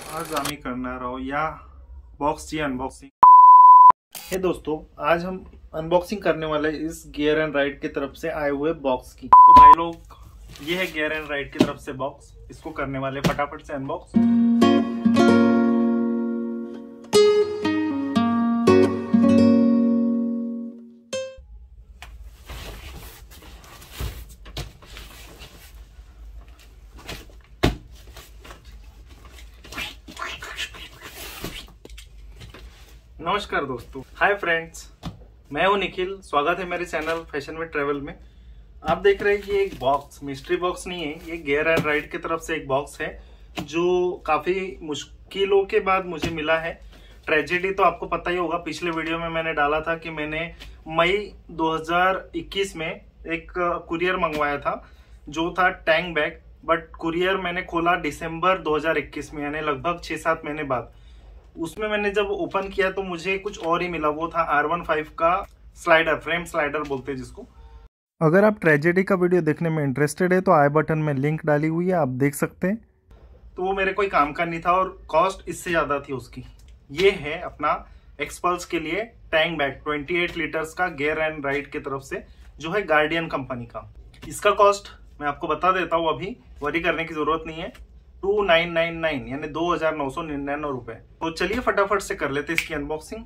आज आम्ही करणार आहोत या बॉक्सची अनबॉक्सिंग। हे दोस्तों, आज हम अनबॉक्सिंग करने वाले इस गियर एंड राइड की तरफ से आए हुए बॉक्स की। तो भाई लोग, ये है गियर एंड राइड की तरफ से बॉक्स। इसको करने वाले फटाफट से अनबॉक्स। नमस्कार दोस्तों, हाय फ्रेंड्स, मैं हूं निखिल। स्वागत है मेरे चैनल फैशन विद ट्रेवल में। आप देख रहे हैं कि एक बॉक्स मिस्ट्री बॉक्स नहीं है, ये गियर एंड राइड की तरफ से एक बॉक्स है जो काफी मुश्किलों के बाद मुझे मिला है। ट्रेजेडी तो आपको पता ही होगा, पिछले वीडियो में मैंने डाला था कि मैंने मई 2021 में एक कुरियर मंगवाया था जो था टैंक बैग, बट कुरियर मैंने खोला दिसंबर 2021 में, यानी लगभग 6-7 महीने बाद। उसमें मैंने जब ओपन किया तो मुझे कुछ और ही मिला, वो था R15 का स्लाइडर, फ्रेम स्लाइडर बोलते हैं जिसको। अगर आप ट्रेजेडी का वीडियो देखने में इंटरेस्टेड है तो आई बटन में लिंक डाली हुई है, आप देख सकते हैं। तो वो मेरे कोई काम का नहीं था और कॉस्ट इससे ज्यादा थी उसकी। ये है अपना एक्सपल्स के लिए टैंक बैग 28 लीटर्स का गियर एंड राइड की तरफ से, जो है गार्डियन कंपनी का। इसका कॉस्ट मैं आपको बता देता हूँ, अभी वरी करने की जरूरत नहीं है। 2999 यानी 2999 रुपए। तो चलिए फटाफट से कर लेते इसकी अनबॉक्सिंग।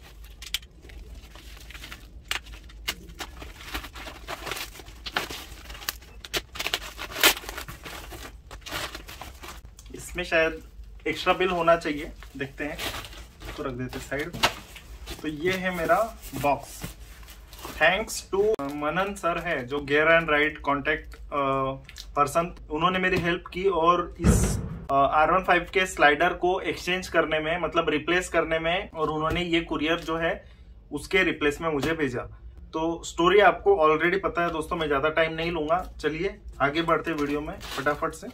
इसमें शायद एक्स्ट्रा बिल होना चाहिए, देखते हैं। तो रख देते साइड। तो ये है मेरा box. Thanks to Manan sir है जो gear and ride contact person, उन्होंने मेरी हेल्प की और इस R15 के स्लाइडर को एक्सचेंज करने में, मतलब रिप्लेस करने में, और उन्होंने ये कुरियर जो है उसके रिप्लेस में मुझे भेजा। तो स्टोरी आपको ऑलरेडी पता है दोस्तों, मैं ज्यादा टाइम नहीं लूंगा। चलिए आगे बढ़ते वीडियो में फटाफट से।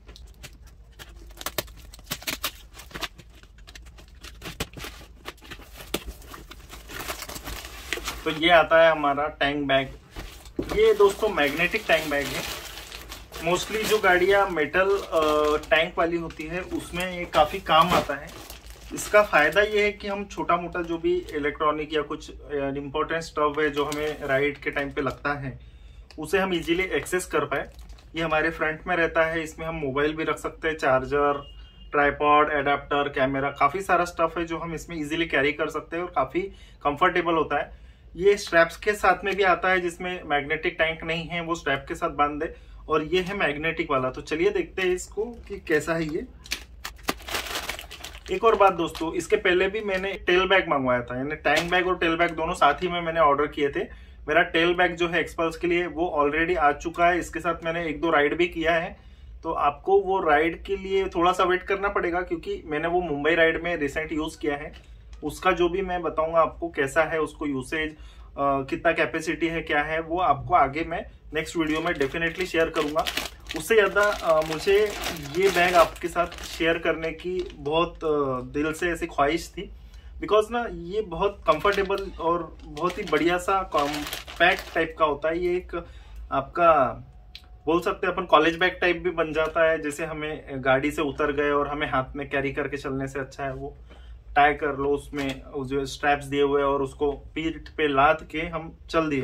तो ये आता है हमारा टैंक बैग। ये दोस्तों मैग्नेटिक टैंक बैग है। मोस्टली जो गाड़ियां मेटल टैंक वाली होती है उसमें ये काफी काम आता है। इसका फायदा ये है कि हम छोटा मोटा जो भी इलेक्ट्रॉनिक या कुछ इम्पोर्टेंट स्टफ है जो हमें राइड के टाइम पे लगता है, उसे हम इजीली एक्सेस कर पाए। ये हमारे फ्रंट में रहता है, इसमें हम मोबाइल भी रख सकते हैं, चार्जर, ट्राइपॉड, एडाप्टर, कैमरा, काफी सारा स्टफ है जो हम इसमें इजीली कैरी कर सकते हैं और काफी कंफर्टेबल होता है। ये स्ट्रैप्स के साथ में भी आता है, जिसमें मैग्नेटिक टैंक नहीं है वो स्ट्रैप के साथ बांध दे, और ये है मैग्नेटिक वाला। तो चलिए देखते हैं इसको कि कैसा है ये। एक और बात दोस्तों, इसके पहले भी मैंने टेल बैग मंगवाया था, यानी टैंक बैग और टेल बैग दोनों साथ ही में मैंने ऑर्डर किए थे। मेरा टेल बैग जो है एक्सपल्स के लिए वो ऑलरेडी आ चुका है, इसके साथ मैंने 1-2 राइड भी किया है। तो आपको वो राइड के लिए थोड़ा सा वेट करना पड़ेगा, क्योंकि मैंने वो मुंबई राइड में रिसेंट यूज किया है। उसका जो भी मैं बताऊंगा आपको कैसा है, उसको यूसेज कितना कैपेसिटी है, क्या है, वो आपको आगे मैं नेक्स्ट वीडियो में डेफिनेटली शेयर करूंगा। उससे ज़्यादा मुझे ये बैग आपके साथ शेयर करने की बहुत दिल से ऐसी ख्वाहिश थी, बिकॉज ना ये बहुत कंफर्टेबल और बहुत ही बढ़िया सा कॉम्पैक्ट टाइप का होता है। ये एक आपका बोल सकते हैं अपन कॉलेज बैग टाइप भी बन जाता है, जैसे हमें गाड़ी से उतर गए और हमें हाथ में कैरी करके चलने से अच्छा है वो टाई कर लो, उसमें जो स्ट्रैप्स दिए हुए और उसको पीठ पे लाद के हम चल दिए।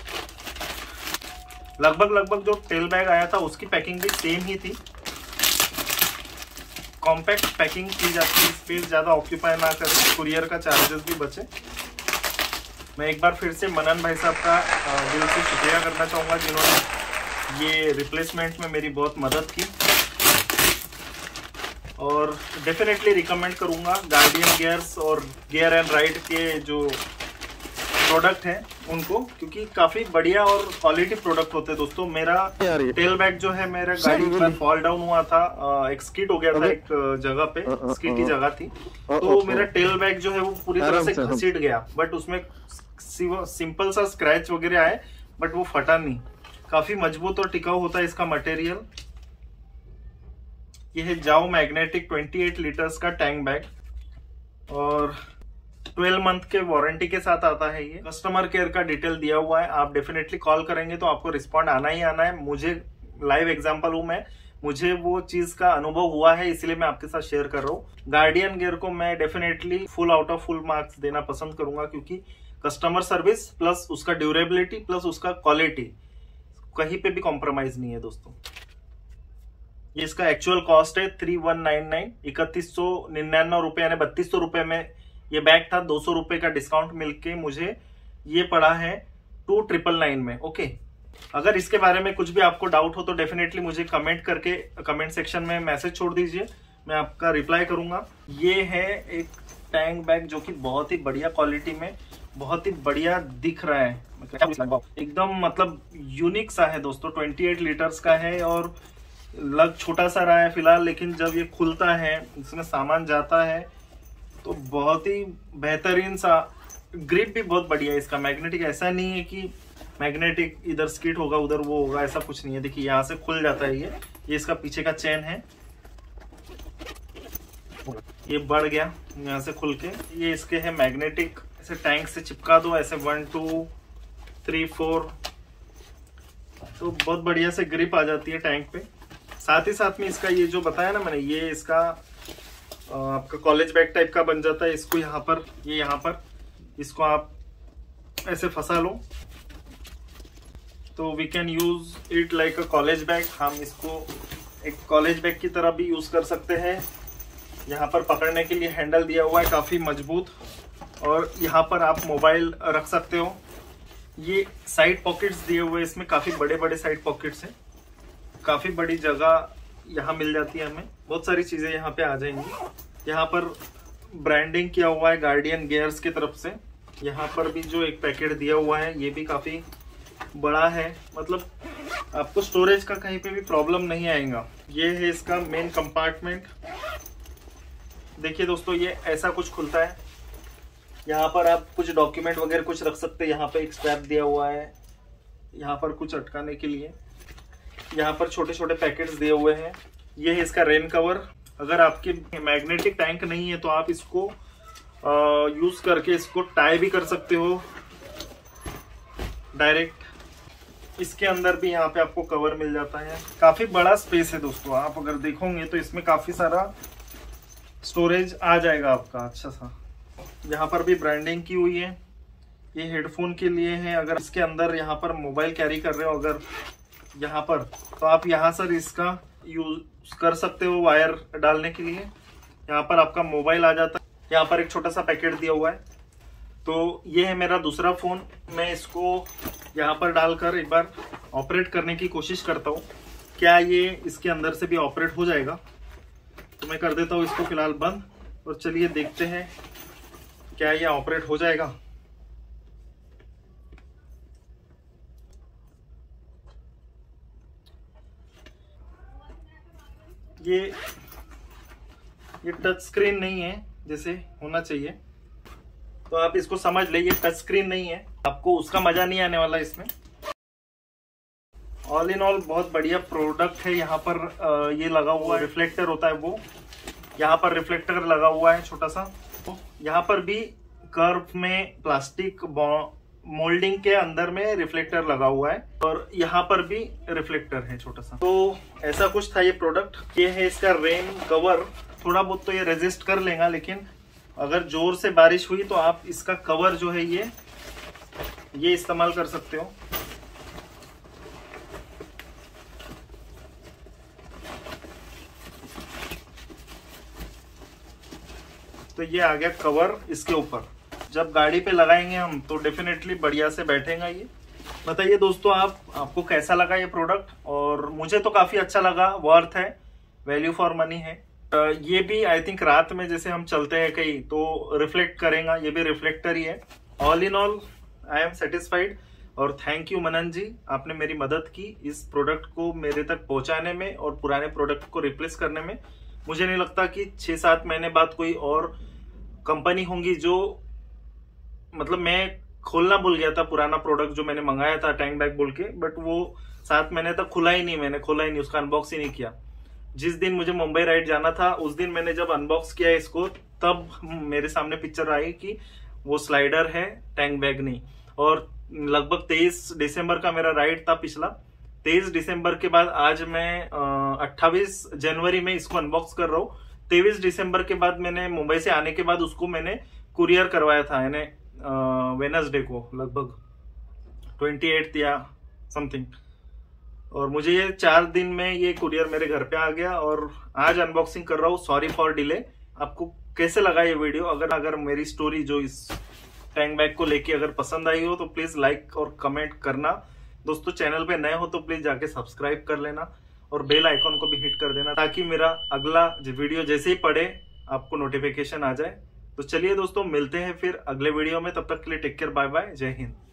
लगभग जो टेल बैग आया था उसकी पैकिंग भी सेम ही थी। कॉम्पैक्ट पैकिंग की जाती है, स्पेस ज्यादा ऑक्यूपाई ना करे, कुरियर का चार्जेस भी बचे। मैं एक बार फिर से मनन भाई साहब का दिल से शुक्रिया करना चाहूंगा जिन्होंने ये रिप्लेसमेंट में मेरी बहुत मदद की, और डेफिनेटली रिकमेंड करूंगा गार्डियन गियर्स और गियर एंड राइड के जो प्रोडक्ट हैं उनको, क्योंकि काफी बढ़िया और क्वालिटी प्रोडक्ट होते हैं दोस्तों। मेरा टेल बैग जो है, मेरा गाड़ी में फॉल डाउन हुआ था, एक स्किड हो गया था एक जगह पे, स्किड की जगह थी, तो मेरा टेल बैग जो है वो पूरी तरह से घसीट गया, बट उसमें सिंपल सा स्क्रैच वगैरह आए, बट वो फटा नहीं। काफी मजबूत और टिकाऊ होता है इसका मटेरियल। ये है जाओ मैग्नेटिक 28 लीटर्स का टैंक बैग, और 12 मंथ के वारंटी के साथ आता है। ये कस्टमर केयर का डिटेल दिया हुआ है, आप डेफिनेटली कॉल करेंगे तो आपको रिस्पॉन्ड आना ही आना है। मुझे लाइव एग्जांपल हूं मैं, मुझे वो चीज का अनुभव हुआ है, इसलिए मैं आपके साथ शेयर कर रहा हूँ। गार्डियन गियर को मैं definitely full out of full marks देना पसंद करूंगा, क्योंकि कस्टमर सर्विस प्लस उसका ड्यूरेबिलिटी प्लस उसका क्वालिटी कहीं पे भी कॉम्प्रोमाइज नहीं है दोस्तों। ये इसका एक्चुअल कॉस्ट है 3199, 3199 रुपए, यानी 3200 रुपए में ये बैग था। 200 रुपए का डिस्काउंट मिलके मुझे ये पड़ा है 2999 में। ओके, अगर इसके बारे में कुछ भी आपको डाउट हो तो डेफिनेटली मुझे कमेंट करके कमेंट सेक्शन में मैसेज छोड़ दीजिए, मैं आपका रिप्लाई करूंगा। ये है एक टैंक बैग जो कि बहुत ही बढ़िया क्वालिटी में बहुत ही बढ़िया दिख रहा है, एकदम मतलब यूनिक सा है दोस्तों। 28 लीटर्स का है और लग छोटा सा रहा है फिलहाल, लेकिन जब ये खुलता है, इसमें सामान जाता है तो बहुत ही बेहतरीन सा। ग्रिप भी बहुत बढ़िया है इसका, मैग्नेटिक, ऐसा नहीं है कि मैग्नेटिक इधर स्किट होगा उधर वो होगा, ऐसा कुछ नहीं है। देखिए यहाँ से खुल जाता है ये इसका पीछे का चेन है, ये बढ़ गया यहाँ से खुल के। ये इसके है मैग्नेटिक, ऐसे टैंक से चिपका दो, ऐसे 1 2 3 4, तो बहुत बढ़िया से ग्रिप आ जाती है टैंक पे। साथ ही साथ में इसका ये जो बताया ना मैंने, ये इसका आपका कॉलेज बैग टाइप का बन जाता है। इसको यहाँ पर, ये यहाँ पर इसको आप ऐसे फंसा लो तो we can use it like a college bag. हम इसको एक कॉलेज बैग की तरह भी यूज कर सकते हैं। यहाँ पर पकड़ने के लिए हैंडल दिया हुआ है काफी मजबूत, और यहाँ पर आप मोबाइल रख सकते हो। ये साइड पॉकेट्स दिए हुए हैं इसमें, काफी बड़े बड़े साइड पॉकेट्स हैं, काफी बड़ी जगह यहाँ मिल जाती है हमें, बहुत सारी चीजें यहाँ पे आ जाएंगी। यहाँ पर ब्रांडिंग किया हुआ है गार्डियन गियर्स की तरफ से। यहाँ पर भी जो एक पैकेट दिया हुआ है ये भी काफी बड़ा है, मतलब आपको स्टोरेज का कहीं पे भी प्रॉब्लम नहीं आएगा। ये है इसका मेन कंपार्टमेंट। देखिए दोस्तों, ये ऐसा कुछ खुलता है। यहाँ पर आप कुछ डॉक्यूमेंट वगैरह कुछ रख सकते हैं। यहाँ पे एक स्ट्रैप दिया हुआ है, यहाँ पर कुछ अटकाने के लिए। यहाँ पर छोटे छोटे पैकेट्स दिए हुए हैं। ये है इसका रेन कवर। अगर आपके मैग्नेटिक टैंक नहीं है तो आप इसको यूज करके इसको टाई भी कर सकते हो डायरेक्ट। इसके अंदर भी यहाँ पे आपको कवर मिल जाता है। काफी बड़ा स्पेस है दोस्तों, आप अगर देखोगे तो इसमें काफी सारा स्टोरेज आ जाएगा आपका अच्छा सा। यहाँ पर भी ब्रांडिंग की हुई है। ये हेडफोन के लिए है। अगर इसके अंदर यहाँ पर मोबाइल कैरी कर रहे हो अगर यहाँ पर, तो आप यहाँ सर इसका यूज कर सकते हो वायर डालने के लिए। यहाँ पर आपका मोबाइल आ जाता है। यहाँ पर एक छोटा सा पैकेट दिया हुआ है। तो ये है मेरा दूसरा फोन। मैं इसको यहाँ पर डालकर एक बार ऑपरेट करने की कोशिश करता हूँ, क्या ये इसके अंदर से भी ऑपरेट हो जाएगा। तो मैं कर देता हूँ इसको फिलहाल बंद, और चलिए देखते हैं क्या ये ऑपरेट हो जाएगा। ये टच स्क्रीन नहीं है जैसे होना चाहिए, तो आप इसको समझ ले, ये टच स्क्रीन नहीं है, आपको उसका मजा नहीं आने वाला इसमें। ऑल इन ऑल बहुत बढ़िया प्रोडक्ट है। यहाँ पर ये लगा हुआ रिफ्लेक्टर होता है वो, यहाँ पर रिफ्लेक्टर लगा हुआ है छोटा सा। तो यहाँ पर भी कर्व में प्लास्टिक मोल्डिंग के अंदर में रिफ्लेक्टर लगा हुआ है, और यहाँ पर भी रिफ्लेक्टर है छोटा सा। तो ऐसा कुछ था ये प्रोडक्ट। ये है इसका रेन कवर। थोड़ा बहुत तो ये रेजिस्ट कर लेगा, लेकिन अगर जोर से बारिश हुई तो आप इसका कवर जो है ये इस्तेमाल कर सकते हो। तो ये आ गया कवर इसके ऊपर। जब गाड़ी पे लगाएंगे हम तो डेफिनेटली बढ़िया से बैठेगा ये। बताइए दोस्तों आपको कैसा लगा ये प्रोडक्ट। और मुझे तो काफी अच्छा लगा, वर्थ है, वैल्यू फॉर मनी है। ये भी आई थिंक रात में जैसे हम चलते हैं कहीं तो रिफ्लेक्ट करेगा, ये भी रिफ्लेक्टर ही है। All in all I am satisfied, और थैंक यू मनन जी, आपने मेरी मदद की इस प्रोडक्ट को मेरे तक पहुंचाने में और पुराने प्रोडक्ट को रिप्लेस करने में। मुझे नहीं लगता कि 6-7 महीने बाद कोई और कंपनी होंगी जो, मतलब मैं खोलना भूल गया था पुराना प्रोडक्ट जो मैंने मंगाया था टैंक बैग बोल के, बट वो 7 महीने तक खुला ही नहीं, मैंने खोला ही नहीं, उसका अनबॉक्स ही नहीं किया। जिस दिन मुझे मुंबई राइड जाना था उस दिन मैंने जब अनबॉक्स किया इसको, तब मेरे सामने पिक्चर आई कि वो स्लाइडर है, टैंक बैग नहीं। और लगभग 23 दिसंबर का मेरा राइड था पिछला, 23 दिसंबर के बाद आज मैं 28 जनवरी में इसको अनबॉक्स कर रहा हूँ। 23 दिसंबर के बाद मैंने मुंबई से आने के बाद उसको मैंने कुरियर करवाया था, यानी वेडनेसडे को, लगभग 28 या समथिंग। और मुझे ये 4 दिन में ये कुरियर मेरे घर पे आ गया और आज अनबॉक्सिंग कर रहा हूँ। Sorry for delay. आपको कैसे लगा ये वीडियो? अगर मेरी स्टोरी जो इस टैंक बैग को लेके अगर पसंद आई हो तो प्लीज लाइक और कमेंट करना। दोस्तों चैनल पे नए हो तो प्लीज जाके सब्सक्राइब कर लेना और बेल आइकॉन को भी हिट कर देना ताकि मेरा अगला वीडियो जैसे ही पड़े आपको नोटिफिकेशन आ जाए। तो चलिए दोस्तों, मिलते हैं फिर अगले वीडियो में। तब तक के लिए टेक केयर, बाय बाय, जय हिंद।